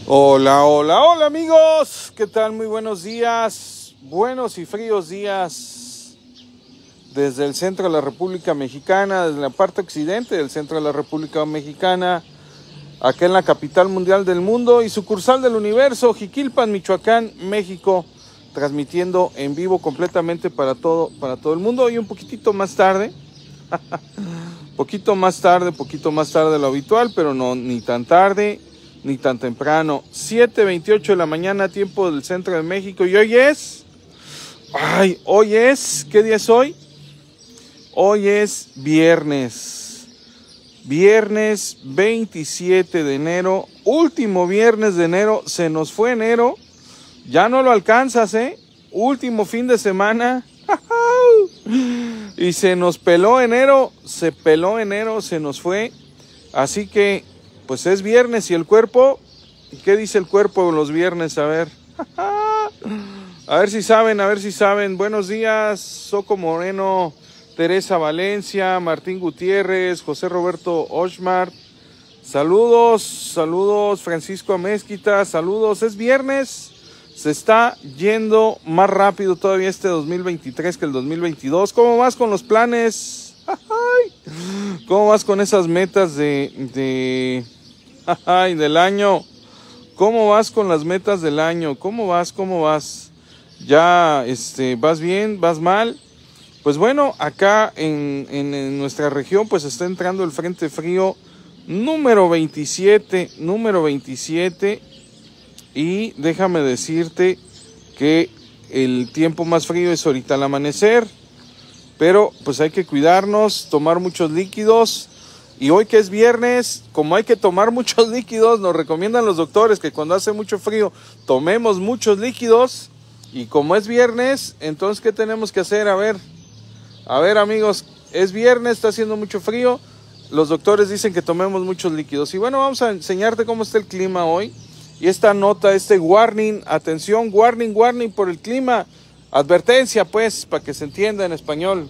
Hola, hola, hola amigos, ¿qué tal? Muy buenos días, buenos y fríos días desde el centro de la República Mexicana, desde la parte occidente del centro de la República Mexicana, acá en la capital mundial del mundo y sucursal del universo, Jiquilpan, Michoacán, México, transmitiendo en vivo completamente para todo el mundo y un poquitito más tarde, poquito más tarde de lo habitual, pero no ni tan tarde ni tan temprano. 7:28 de la mañana, tiempo del centro de México. Y hoy es, ¿qué día es hoy? Hoy es viernes 27 de enero, último viernes de enero. Se nos fue enero, ya no lo alcanzas, último fin de semana. Y se nos peló enero, se nos fue. Así que pues es viernes y el cuerpo, ¿qué dice el cuerpo los viernes? A ver si saben. Buenos días, Soco Moreno, Teresa Valencia, Martín Gutiérrez, José Roberto Oshmart. Saludos, Francisco Amezquita, saludos. Es viernes, se está yendo más rápido todavía este 2023 que el 2022. ¿Cómo vas con los planes? ¿Cómo vas con esas metas del año? ¿Cómo vas con las metas del año? ¿Cómo vas? ¿Ya vas bien? ¿Vas mal? Pues bueno, acá en nuestra región pues está entrando el frente frío número 27, y déjame decirte que el tiempo más frío es ahorita al amanecer, pero pues hay que cuidarnos, tomar muchos líquidos. Y hoy que es viernes, como hay que tomar muchos líquidos, nos recomiendan los doctores que cuando hace mucho frío tomemos muchos líquidos. Y como es viernes, entonces ¿qué tenemos que hacer? A ver amigos, es viernes, está haciendo mucho frío, los doctores dicen que tomemos muchos líquidos. Y bueno, vamos a enseñarte cómo está el clima hoy. Y esta nota, warning, atención, warning por el clima. Advertencia pues, para que se entienda en español.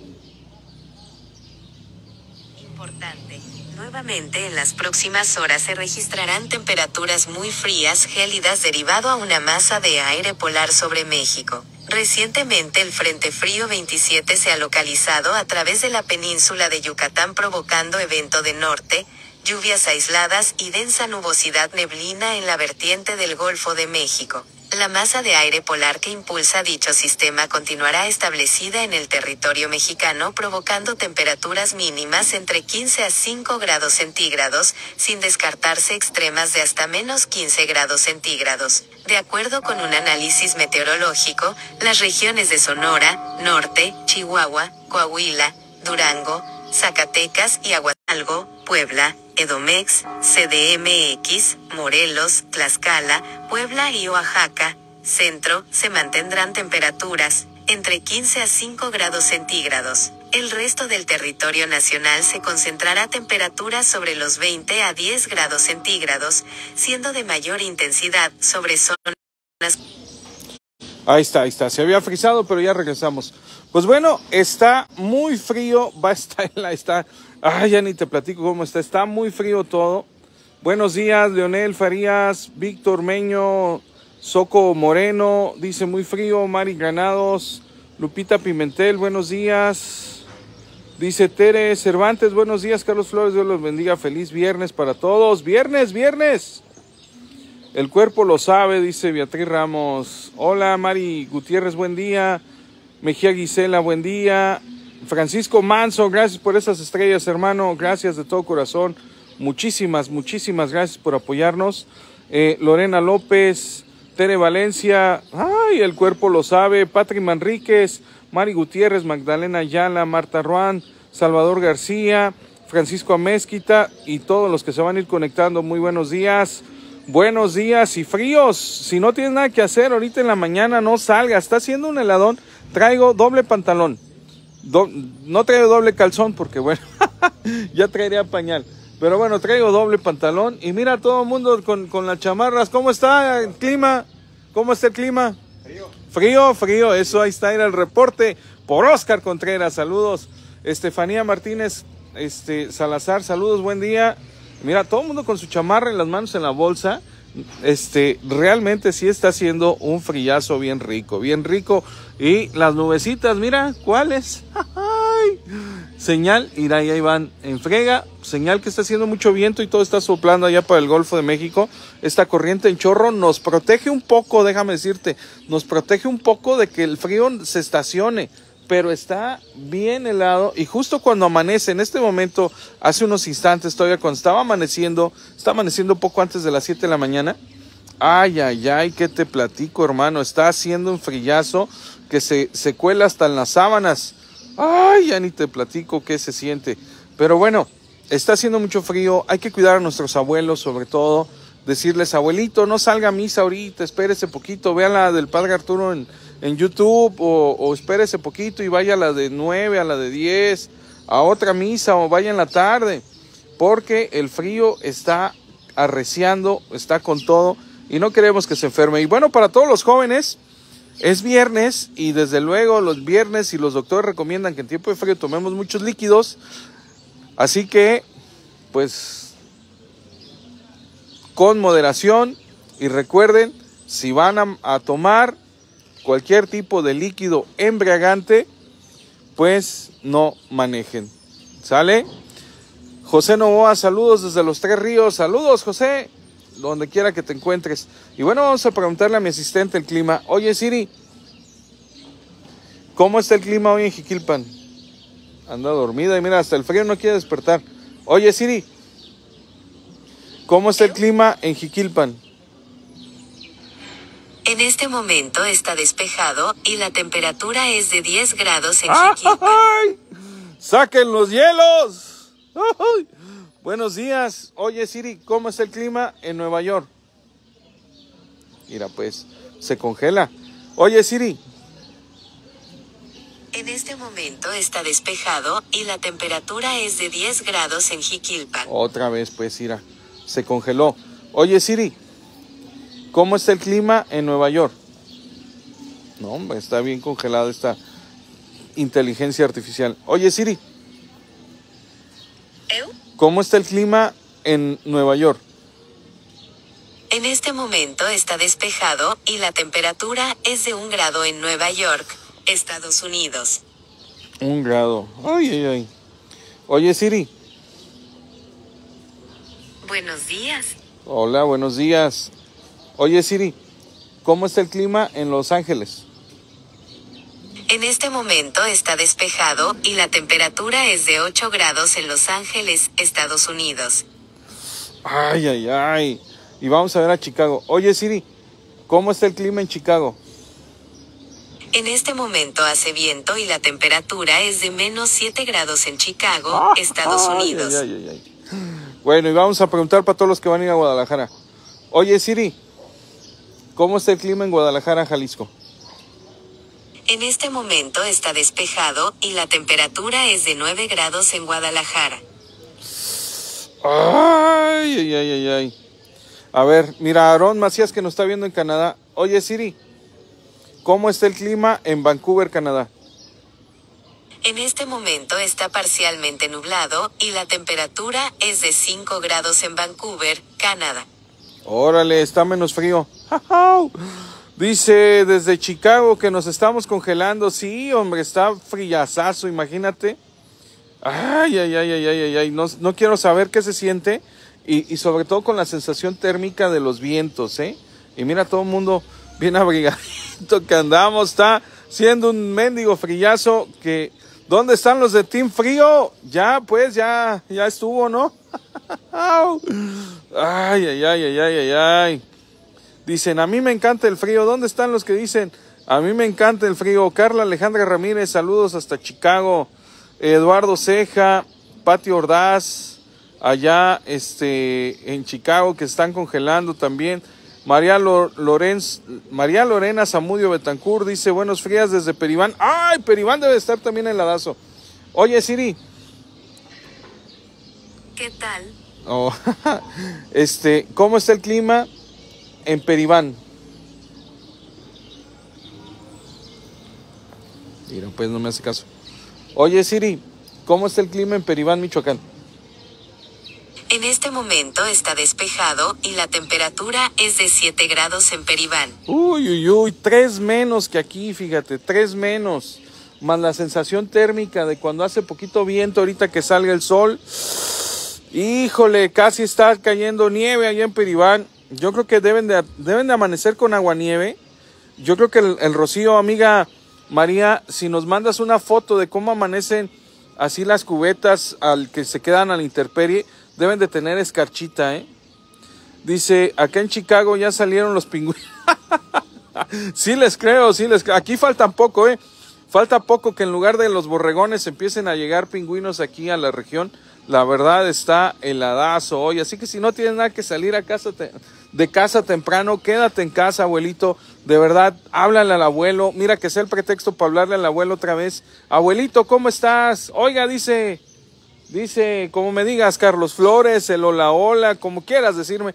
Importante. Nuevamente en las próximas horas se registrarán temperaturas muy frías, gélidas derivado a una masa de aire polar sobre México. Recientemente el Frente Frío 27 se ha localizado a través de la península de Yucatán provocando evento de norte, lluvias aisladas y densa nubosidad neblina en la vertiente del Golfo de México. La masa de aire polar que impulsa dicho sistema continuará establecida en el territorio mexicano provocando temperaturas mínimas entre 15 a 5 grados centígrados, sin descartarse extremas de hasta menos 15 grados centígrados. De acuerdo con un análisis meteorológico, las regiones de Sonora, Norte, Chihuahua, Coahuila, Durango, Zacatecas y Aguascalientes, Puebla, Edomex, CDMX, Morelos, Tlaxcala, Puebla y Oaxaca, Centro, se mantendrán temperaturas entre 15 a 5 grados centígrados. El resto del territorio nacional se concentrará temperaturas sobre los 20 a 10 grados centígrados, siendo de mayor intensidad sobre zonas. Ahí está, se había frizado, pero ya regresamos. Pues bueno, está muy frío, ya ni te platico cómo está muy frío todo. Buenos días, Leonel Farías, Víctor Meño, Soco Moreno, dice muy frío, Mari Granados, Lupita Pimentel, buenos días. Dice Tere Cervantes, buenos días, Carlos Flores, Dios los bendiga, feliz viernes para todos. Viernes. El cuerpo lo sabe, dice Beatriz Ramos. Hola, Mari Gutiérrez, buen día. Mejía Gisela, buen día. Francisco Manso, gracias por esas estrellas, hermano. Gracias de todo corazón. Muchísimas gracias por apoyarnos. Lorena López, Tere Valencia. Ay, el cuerpo lo sabe. Patri Manríquez, Mari Gutiérrez, Magdalena Ayala, Marta Ruán, Salvador García, Francisco Amezquita y todos los que se van a ir conectando. Muy buenos días. Buenos días y fríos. Si no tienes nada que hacer ahorita en la mañana, no salgas. Está haciendo un heladón. Traigo doble pantalón. No traigo doble calzón porque bueno, ya traería pañal. Pero bueno, traigo doble pantalón. Y mira todo el mundo con las chamarras. ¿Cómo está el clima? ¿Cómo está el clima? Frío. Eso, ahí está, era el reporte por Oscar Contreras. Saludos. Estefanía Martínez Salazar, saludos, buen día. Mira, todo el mundo con su chamarra y las manos en la bolsa. realmente sí está haciendo un frillazo bien rico, bien rico. Y las nubecitas, mira, ¿cuáles? ¡Ay! Señal, mira, ahí van en frega, señal que está haciendo mucho viento y todo está soplando allá para el Golfo de México. Esta corriente en chorro nos protege un poco, déjame decirte, nos protege un poco de que el frío se estacione, pero está bien helado. Y justo cuando amanece, en este momento, hace unos instantes todavía, cuando está amaneciendo poco antes de las 7 de la mañana. Ay, ay, ay, ¿qué te platico, hermano? Está haciendo un frillazo que se cuela hasta en las sábanas. Ay, ya ni te platico qué se siente. Pero bueno, está haciendo mucho frío, hay que cuidar a nuestros abuelos, sobre todo, decirles, abuelito, no salga a misa ahorita, espérese poquito, vea la del Padre Arturo en YouTube, o espérese poquito y vaya a la de 9, a la de 10, a otra misa, o vaya en la tarde, porque el frío está arreciando, está con todo, y no queremos que se enferme. Y bueno, para todos los jóvenes, es viernes, y desde luego los viernes y los doctores recomiendan que en tiempo de frío tomemos muchos líquidos, así que pues con moderación, y recuerden, si van a tomar cualquier tipo de líquido embriagante, pues no manejen, ¿sale? José Novoa, saludos desde Los Tres Ríos, saludos José, donde quiera que te encuentres. Y bueno, vamos a preguntarle a mi asistente el clima. Oye Siri, ¿cómo está el clima hoy en Jiquilpan? Anda dormida y mira, hasta el frío no quiere despertar. Oye Siri, ¿cómo está el clima en Jiquilpan? En este momento está despejado y la temperatura es de 10 grados en Jiquilpan. ¡Ay! ¡Saquen los hielos! ¡Ay! Buenos días. Oye Siri, ¿cómo está el clima en Nueva York? Mira, pues, se congela. Oye Siri. En este momento está despejado y la temperatura es de 10 grados en Jiquilpan. Otra vez, pues, mira, se congeló. Oye Siri, ¿cómo está el clima en Nueva York? No, hombre, está bien congelada esta inteligencia artificial. Oye Siri, ¿cómo está el clima en Nueva York? En este momento está despejado y la temperatura es de 1 grado en Nueva York, Estados Unidos. 1 grado. Ay, ay, ay. Oye Siri. Buenos días. Hola, buenos días. Oye Siri, ¿cómo está el clima en Los Ángeles? En este momento está despejado y la temperatura es de 8 grados en Los Ángeles, Estados Unidos. Ay, ay, ay. Y vamos a ver a Chicago. Oye Siri, ¿cómo está el clima en Chicago? En este momento hace viento y la temperatura es de menos 7 grados en Chicago, Estados Unidos. Ay, ay, ay, ay. Bueno, y vamos a preguntar para todos los que van a ir a Guadalajara. Oye Siri, ¿cómo está el clima en Guadalajara, Jalisco? En este momento está despejado y la temperatura es de 9 grados en Guadalajara. Ay, ay, ay, ay, ay. A ver, mira, Aarón Macías que nos está viendo en Canadá. Oye Siri, ¿cómo está el clima en Vancouver, Canadá? En este momento está parcialmente nublado y la temperatura es de 5 grados en Vancouver, Canadá. Órale, está menos frío. Dice desde Chicago que nos estamos congelando. Sí, hombre, está frillazazo, imagínate. Ay, ay, ay, ay, ay, ay. No quiero saber qué se siente. Y sobre todo con la sensación térmica de los vientos, ¿eh? Y mira, todo el mundo bien abrigadito que andamos. Está siendo un mendigo frillazo que... ¿Dónde están los de Team Frío? Ya, pues, ya estuvo, ¿no? Ay, ay, ay, ay, ay, ay, ay. Dicen, a mí me encanta el frío. ¿Dónde están los que dicen, a mí me encanta el frío? Carla Alejandra Ramírez, saludos hasta Chicago. Eduardo Ceja, Pati Ordaz, allá en Chicago, que están congelando también. María Lorena Zamudio Betancourt dice, buenos frías desde Peribán. ¡Ay, Peribán debe estar también en Ladazo! Oye, Siri. ¿Qué tal? Oh, ¿cómo está el clima en Peribán? Mira, pues no me hace caso. Oye, Siri, ¿cómo está el clima en Peribán, Michoacán? En este momento está despejado y la temperatura es de 7 grados en Peribán. Uy, uy, uy, 3 menos que aquí, fíjate, 3 menos. Más la sensación térmica de cuando hace poquito viento, ahorita que salga el sol. Híjole, casi está cayendo nieve allá en Peribán. Yo creo que deben de amanecer con aguanieve. Yo creo que el rocío, amiga María, si nos mandas una foto de cómo amanecen así las cubetas al que se quedan a la intemperie, deben de tener escarchita, ¿eh? Dice, acá en Chicago ya salieron los pingüinos. Sí les creo, sí les creo. Aquí faltan poco, ¿eh? Falta poco que en lugar de los borregones empiecen a llegar pingüinos aquí a la región. La verdad está heladazo hoy. Así que si no tienes nada que salir de casa temprano, quédate en casa, abuelito. De verdad, háblale al abuelo. Mira que sea el pretexto para hablarle al abuelo otra vez. Abuelito, ¿cómo estás? Oiga, dice, como me digas, Carlos Flores, el hola, hola, como quieras decirme,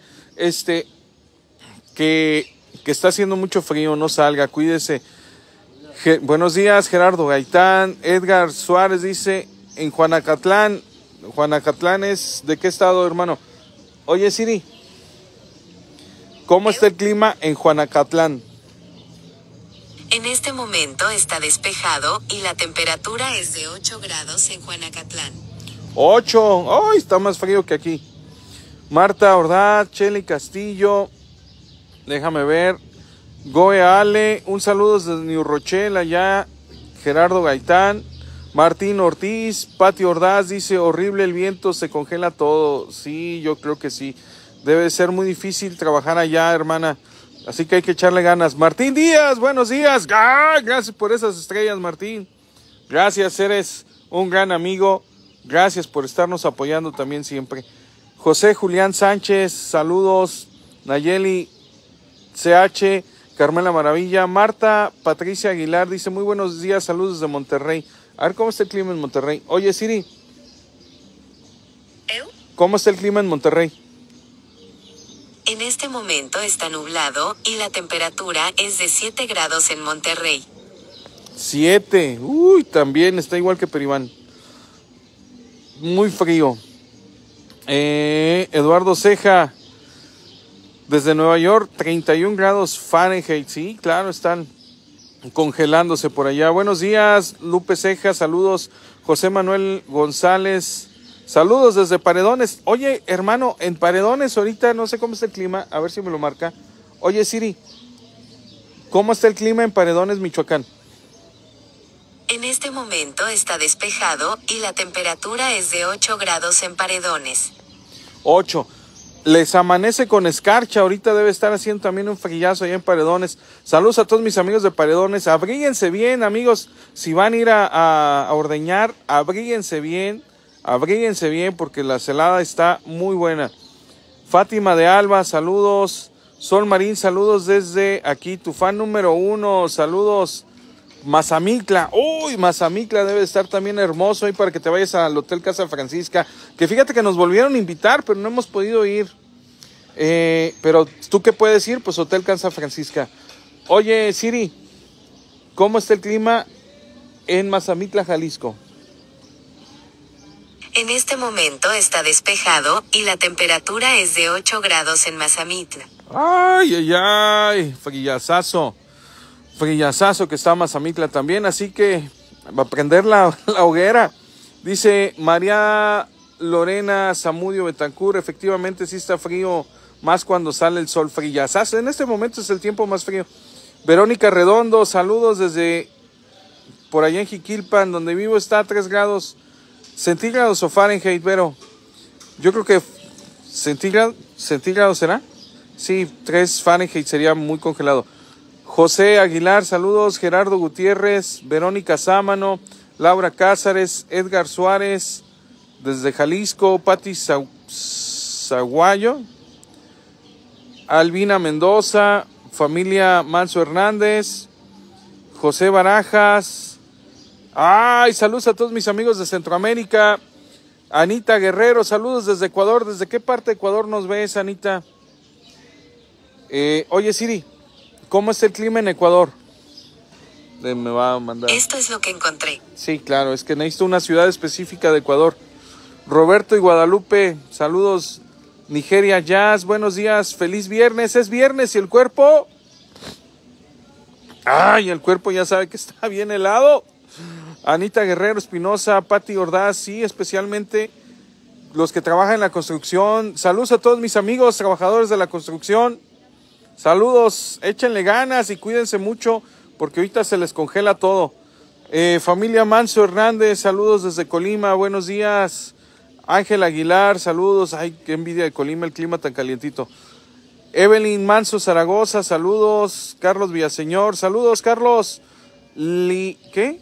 que está haciendo mucho frío, no salga, cuídese. Buenos días, Gerardo Gaitán. Edgar Suárez dice, en Juanacatlán es, ¿de qué estado, hermano? Oye, Siri, ¿cómo está el clima en Juanacatlán? En este momento está despejado y la temperatura es de 8 grados en Juanacatlán. 8, ¡ay! Está más frío que aquí. Marta Ordaz, Chely Castillo, déjame ver. Goe Ale, un saludo desde New Rochelle, allá. Gerardo Gaitán, Martín Ortiz, Pati Ordaz dice, horrible el viento, se congela todo. Sí, yo creo que sí. Debe ser muy difícil trabajar allá, hermana. Así que hay que echarle ganas. Martín Díaz, buenos días. ¡Ah! Gracias por esas estrellas, Martín. Gracias, eres un gran amigo. Gracias por estarnos apoyando también siempre. José Julián Sánchez, saludos. Nayeli CH, Carmela Maravilla. Marta Patricia Aguilar dice, muy buenos días, saludos desde Monterrey. A ver cómo está el clima en Monterrey. Oye, Siri, ¿cómo está el clima en Monterrey? En este momento está nublado y la temperatura es de 7 grados en Monterrey. 7, uy, también está igual que Peribán. Muy frío. Eduardo Ceja, desde Nueva York, 31 grados Fahrenheit. Sí, claro, están congelándose por allá. Buenos días, Lupe Ceja, saludos. José Manuel González, saludos desde Paredones. Oye, hermano, en Paredones ahorita no sé cómo está el clima, a ver si me lo marca. Oye, Siri, ¿cómo está el clima en Paredones, Michoacán? En este momento está despejado y la temperatura es de 8 grados en Paredones. 8. Les amanece con escarcha, ahorita debe estar haciendo también un frillazo allá en Paredones. Saludos a todos mis amigos de Paredones, abríguense bien, amigos, si van a ir a ordeñar, abríguense bien porque la celada está muy buena. Fátima de Alba, saludos. Sol Marín, saludos desde aquí, tu fan número 1, saludos. Mazamitla, uy, Mazamitla debe estar también hermoso ahí para que te vayas al Hotel Casa Francisca, que fíjate que nos volvieron a invitar, pero no hemos podido ir. Pero tú qué puedes ir, pues Hotel Casa Francisca. Oye, Siri, ¿cómo está el clima en Mazamitla, Jalisco? En este momento está despejado y la temperatura es de 8 grados en Mazamitla. Ay, ay, ay, frillazazo que está Mazamitla también, así que va a prender la hoguera. Dice María Lorena Zamudio Betancur, efectivamente sí está frío, más cuando sale el sol, frillazazo. En este momento es el tiempo más frío. Verónica Redondo, saludos desde por allá en Jiquilpan, donde vivo, está a 3 grados centígrados o Fahrenheit, Vero. Yo creo que centígrados será. Sí, 3 Fahrenheit sería muy congelado. José Aguilar, saludos. Gerardo Gutiérrez, Verónica Sámano, Laura Cázares, Edgar Suárez, desde Jalisco, Pati Zaguayo, Albina Mendoza, familia Manso Hernández, José Barajas. Ay, saludos a todos mis amigos de Centroamérica. Anita Guerrero, saludos desde Ecuador. ¿Desde qué parte de Ecuador nos ves, Anita? Oye, Siri, ¿cómo está el clima en Ecuador? Me va a mandar. Esto es lo que encontré. Sí, claro, es que necesito una ciudad específica de Ecuador. Roberto y Guadalupe, saludos. Nigeria Jazz, buenos días, feliz viernes, es viernes y el cuerpo... Ay, el cuerpo ya sabe que está bien helado. Anita Guerrero Espinosa, Pati Ordaz, sí, especialmente los que trabajan en la construcción. Saludos a todos mis amigos trabajadores de la construcción. Saludos, échenle ganas y cuídense mucho porque ahorita se les congela todo. Familia Manso Hernández, saludos desde Colima, buenos días. Ángel Aguilar, saludos. Ay, qué envidia de Colima, el clima tan calientito. Evelyn Manso Zaragoza, saludos. Carlos Villaseñor, saludos, Carlos. ¿Qué?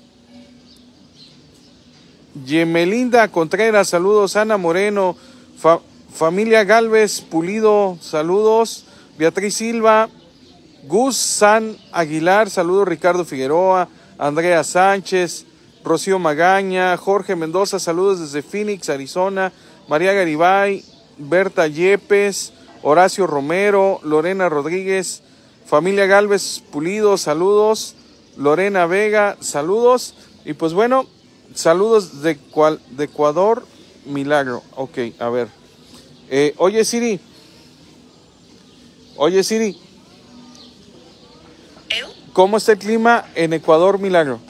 Yemelinda Contreras, saludos. Ana Moreno, familia Galvez Pulido, saludos. Beatriz Silva, Gus San Aguilar, saludos. Ricardo Figueroa, Andrea Sánchez, Rocío Magaña, Jorge Mendoza, saludos desde Phoenix, Arizona. María Garibay, Berta Yepes, Horacio Romero, Lorena Rodríguez, familia Galvez Pulido, saludos. Lorena Vega, saludos. Y pues bueno, saludos de Ecuador, Milagro. Ok, a ver. Oye Siri. ¿Cómo está el clima en Ecuador, Milagro?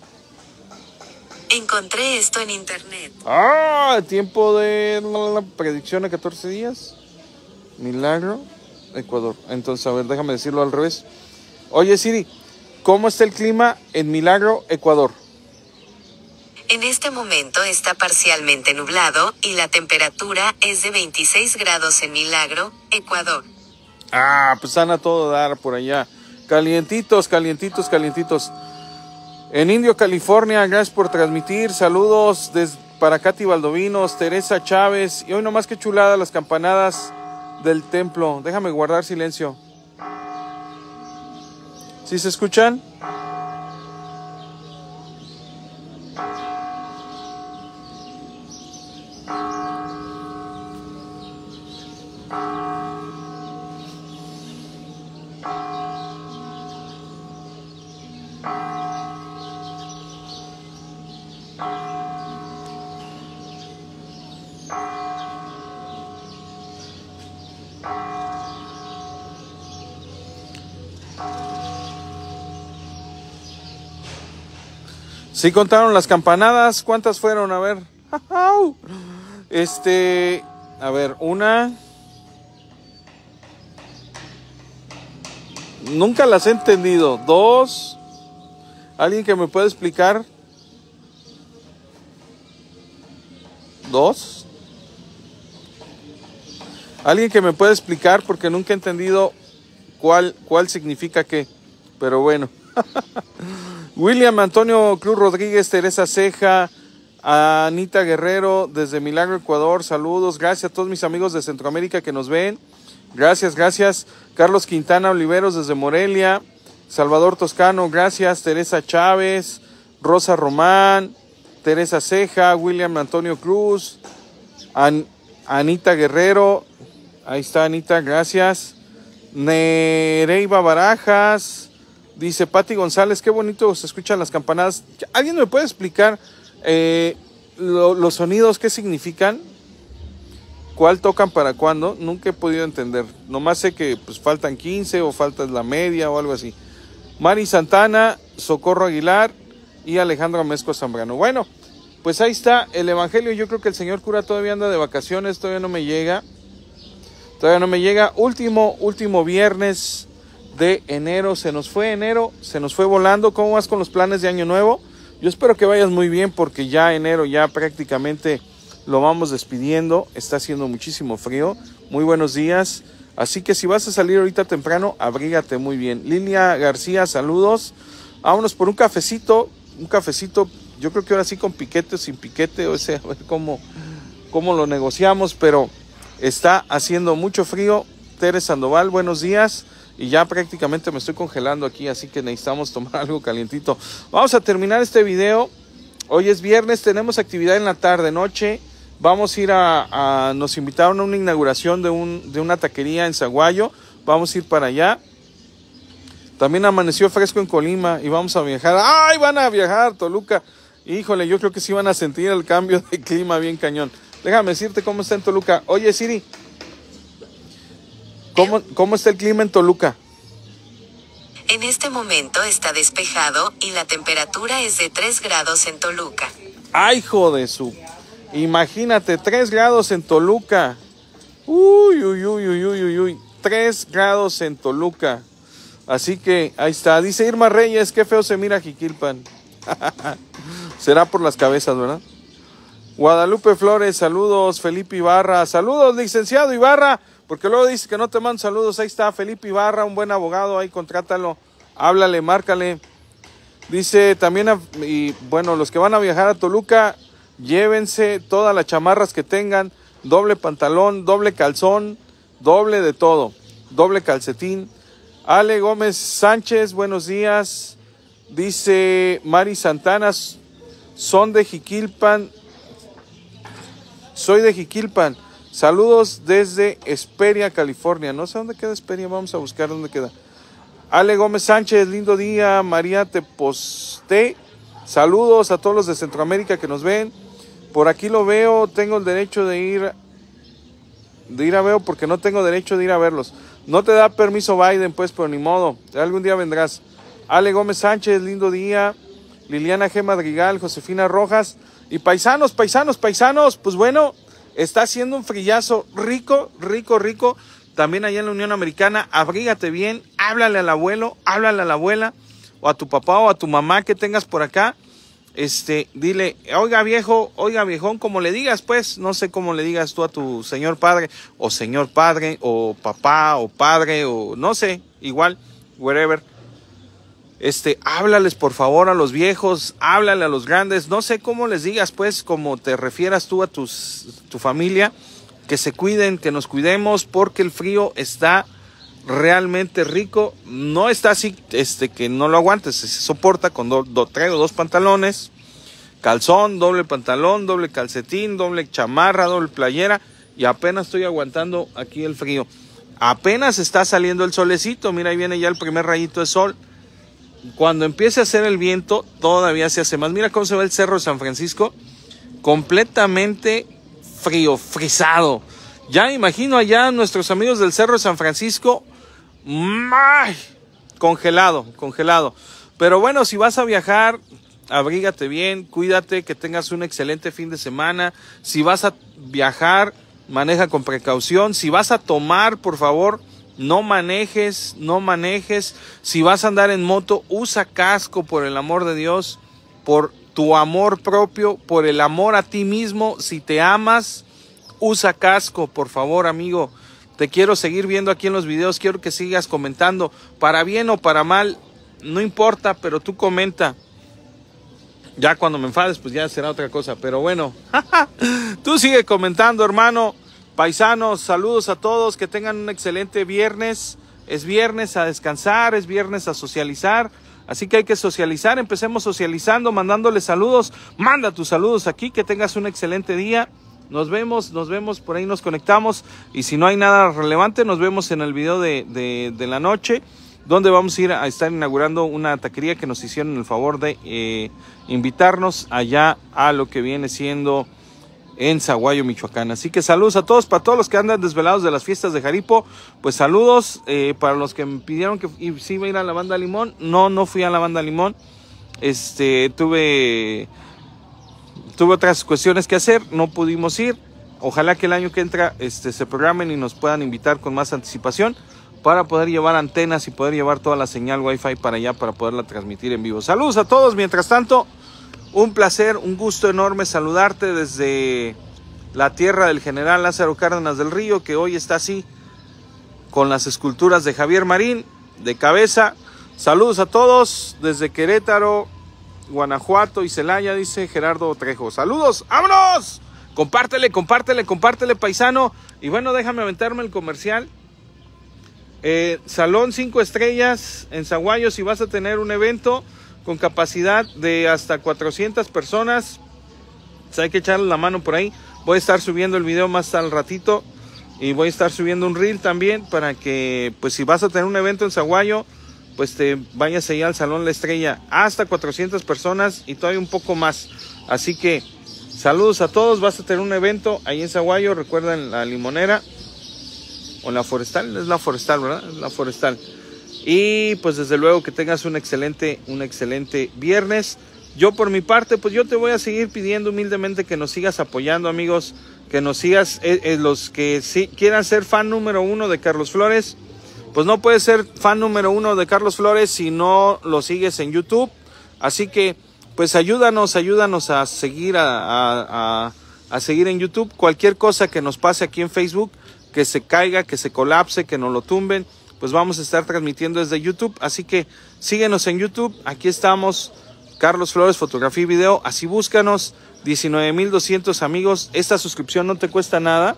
Encontré esto en internet. Tiempo de la predicción de 14 días. Milagro, Ecuador. Entonces, a ver, déjame decirlo al revés. Oye Siri, ¿cómo está el clima en Milagro, Ecuador? En este momento está parcialmente nublado y la temperatura es de 26 grados en Milagro, Ecuador. Pues van a todo dar por allá. Calientitos. En Indio, California, gracias por transmitir. Saludos para Katy Valdovinos, Teresa Chávez. Y hoy nomás que chulada las campanadas del templo. Déjame guardar silencio. ¿Sí se escuchan? ¿Sí contaron las campanadas? ¿Cuántas fueron? A ver. A ver, una. Nunca las he entendido. 2. ¿Alguien que me pueda explicar? 2. ¿Alguien que me pueda explicar? Porque nunca he entendido cuál significa qué. Pero bueno. William Antonio Cruz Rodríguez, Teresa Ceja, Anita Guerrero desde Milagro, Ecuador, saludos. Gracias a todos mis amigos de Centroamérica que nos ven. Gracias. Carlos Quintana Oliveros desde Morelia, Salvador Toscano, gracias. Teresa Chávez, Rosa Román, Teresa Ceja, William Antonio Cruz, Anita Guerrero, ahí está Anita, gracias. Nereiva Barajas. Dice Pati González, qué bonito se escuchan las campanadas. ¿Alguien me puede explicar los sonidos, qué significan? ¿Cuál tocan para cuándo? Nunca he podido entender. Nomás sé que pues faltan 15 o falta la media o algo así. Mari Santana, Socorro Aguilar y Alejandro Mezco Zambrano. Bueno, pues ahí está el evangelio. Yo creo que el señor cura todavía anda de vacaciones, todavía no me llega. Último viernes de enero, se nos fue volando. ¿Cómo vas con los planes de año nuevo? Yo espero que vayas muy bien porque ya enero ya prácticamente lo vamos despidiendo, está haciendo muchísimo frío, muy buenos días, así que si vas a salir ahorita temprano, abrígate muy bien. Lilia García, saludos, vámonos por un cafecito, yo creo que ahora sí con piquete o sin piquete, o sea, a ver cómo lo negociamos, pero está haciendo mucho frío. Tere Sandoval, buenos días. Y ya prácticamente me estoy congelando aquí, así que necesitamos tomar algo calientito. Vamos a terminar este video. Hoy es viernes, tenemos actividad en la tarde, noche. Vamos a ir nos invitaron a una inauguración de una taquería en Zaguayo. Vamos a ir para allá. También amaneció fresco en Colima y vamos a viajar. ¡Ay, van a viajar, Toluca! Híjole, yo creo que sí van a sentir el cambio de clima bien cañón. Déjame decirte cómo está en Toluca. Oye, Siri, ¿cómo está el clima en Toluca? En este momento está despejado y la temperatura es de 3 grados en Toluca. ¡Ay, hijo de su! Imagínate, 3 grados en Toluca. Uy, uy, uy, uy, uy, uy, uy. 3 grados en Toluca. Así que ahí está. Dice Irma Reyes, qué feo se mira Jiquilpan. Será por las cabezas, ¿verdad? Guadalupe Flores, saludos. Felipe Ibarra, saludos, licenciado Ibarra. Porque luego dice que no te mando saludos. Ahí está Felipe Ibarra, un buen abogado. Ahí contrátalo, háblale, márcale. Dice también, y bueno, los que van a viajar a Toluca, llévense todas las chamarras que tengan, doble pantalón, doble calzón, doble de todo, doble calcetín. Ale Gómez Sánchez, buenos días. Dice Mari Santana, son de Jiquilpan. Soy de Jiquilpan. Saludos desde Hesperia, California. No sé dónde queda Hesperia, vamos a buscar dónde queda. Ale Gómez Sánchez, lindo día. María Teposté, saludos a todos los de Centroamérica que nos ven. Por aquí lo veo, tengo el derecho de ir a ver, porque no tengo derecho de ir a verlos. No te da permiso Biden, pues, pero ni modo, algún día vendrás. Ale Gómez Sánchez, lindo día. Liliana G. Madrigal, Josefina Rojas. Y paisanos, pues bueno, está haciendo un frillazo rico, rico, rico. También allá en la Unión Americana, abrígate bien, háblale al abuelo, háblale a la abuela, o a tu papá o a tu mamá que tengas por acá. Dile, oiga viejo, oiga viejón, como le digas, pues, no sé cómo le digas tú a tu señor padre, o papá, o padre, o no sé, igual, wherever. Háblales por favor a los viejos, háblale a los grandes, no sé cómo les digas, pues, como te refieras tú a tu familia, que se cuiden, que nos cuidemos, porque el frío está realmente rico. No está así, que no lo aguantes, se soporta con traigo 2 pantalones, calzón, doble pantalón, doble calcetín, doble chamarra, doble playera, y apenas estoy aguantando aquí el frío. Apenas está saliendo el solecito, mira, ahí viene ya el primer rayito de sol. Cuando empiece a hacer el viento, todavía se hace más. Mira cómo se ve el Cerro de San Francisco, completamente frío, frisado. Ya me imagino allá nuestros amigos del Cerro de San Francisco, ¡ay! Congelado. Pero bueno, si vas a viajar, abrígate bien, cuídate, que tengas un excelente fin de semana. Si vas a viajar, maneja con precaución. Si vas a tomar, por favor, no manejes. Si vas a andar en moto, usa casco, por el amor de Dios, por tu amor propio, por el amor a ti mismo. Si te amas, usa casco, por favor, amigo. Te quiero seguir viendo aquí en los videos, quiero que sigas comentando, para bien o para mal, no importa, pero tú comenta. Ya cuando me enfades, pues ya será otra cosa, pero bueno, tú sigue comentando, hermano. Paisanos, saludos a todos, que tengan un excelente viernes. Es viernes a descansar, es viernes a socializar, así que hay que socializar. Empecemos socializando, mandándole saludos. Manda tus saludos aquí, que tengas un excelente día. Nos vemos, por ahí nos conectamos. Y si no hay nada relevante, nos vemos en el video de la noche, donde vamos a ir a estar inaugurando una taquería que nos hicieron el favor de invitarnos allá a lo que viene siendo en Zaguayo, Michoacán. Así que saludos a todos, para todos los que andan desvelados de las fiestas de Jaripo, pues saludos. Para los que me pidieron que sí iba a ir a la Banda Limón, no fui a la Banda Limón. Tuve otras cuestiones que hacer, no pudimos ir. Ojalá que el año que entra se programen y nos puedan invitar con más anticipación, para poder llevar antenas y poder llevar toda la señal Wi-Fi para allá, para poderla transmitir en vivo. Saludos a todos. Mientras tanto, un placer, un gusto enorme saludarte desde la tierra del general Lázaro Cárdenas del Río, que hoy está así, con las esculturas de Javier Marín de cabeza. Saludos a todos desde Querétaro, Guanajuato y Celaya, dice Gerardo Trejo. Saludos, ¡vámonos! Compártele, paisano. Y bueno, déjame aventarme el comercial. Salón 5 estrellas en Zaguayo, si vas a tener un evento con capacidad de hasta 400 personas, pues hay que echarle la mano por ahí. Voy a estar subiendo el video más al ratito, y voy a estar subiendo un reel también, para que, pues si vas a tener un evento en Zaguayo, pues te vayas allá al Salón La Estrella, hasta 400 personas y todavía un poco más. Así que Saludos a todos. Vas a tener un evento ahí en Saguayo. Recuerda, en la Limonera. O en la Forestal. Es la Forestal, ¿verdad? Es la Forestal. Y pues desde luego que tengas un excelente viernes. Yo por mi parte, pues yo te voy a seguir pidiendo humildemente que nos sigas apoyando, amigos. Que nos sigas, los que sí quieran ser fan número 1 de Carlos Flores. Pues no puedes ser fan número 1 de Carlos Flores si no lo sigues en YouTube. Así que, pues ayúdanos a seguir a seguir en YouTube. Cualquier cosa que nos pase aquí en Facebook, que se caiga, que se colapse, que nos lo tumben, pues vamos a estar transmitiendo desde YouTube. Así que síguenos en YouTube. Aquí estamos, Carlos Flores, fotografía y video. Así búscanos, 19,200 amigos. Esta suscripción no te cuesta nada.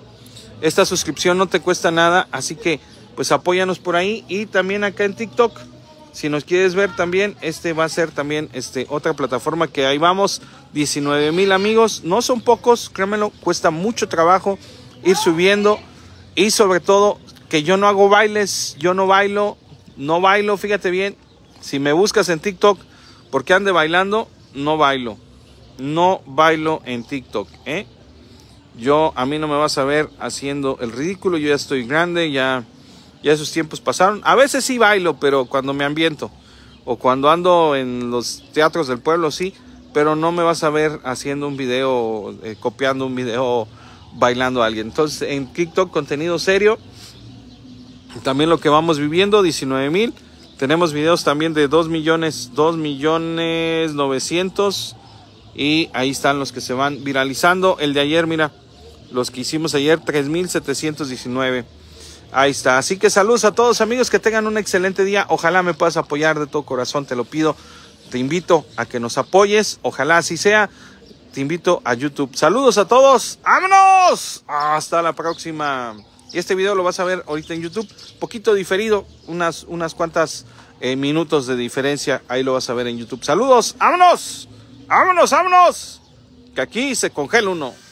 Así que, pues apóyanos por ahí. Y también acá en TikTok, si nos quieres ver también, va a ser también otra plataforma que ahí vamos, 19,000 amigos. No son pocos, créanmelo, cuesta mucho trabajo ir subiendo. Y sobre todo, que yo no hago bailes, yo no bailo, fíjate bien. Si me buscas en TikTok, porque ande bailando, no bailo en TikTok, a mí no me vas a ver haciendo el ridículo. Yo ya estoy grande, ya esos tiempos pasaron. A veces sí bailo, pero cuando me ambiento o cuando ando en los teatros del pueblo, sí, pero no me vas a ver haciendo un video, copiando un video, bailando a alguien. Entonces en TikTok contenido serio, también lo que vamos viviendo, 19,000. Tenemos videos también de 2,900,000 y ahí están los que se van viralizando. El de ayer, mira, los que hicimos ayer, 3,719. Ahí está. Así que saludos a todos, amigos, que tengan un excelente día. Ojalá me puedas apoyar de todo corazón, te lo pido. Te invito a que nos apoyes, ojalá así sea. Te invito a YouTube. Saludos a todos. ¡Vámonos! Hasta la próxima. Y este video lo vas a ver ahorita en YouTube, poquito diferido, unas cuantas minutos de diferencia. Ahí lo vas a ver en YouTube. Saludos. ¡Vámonos! ¡Vámonos! Que aquí se congela uno.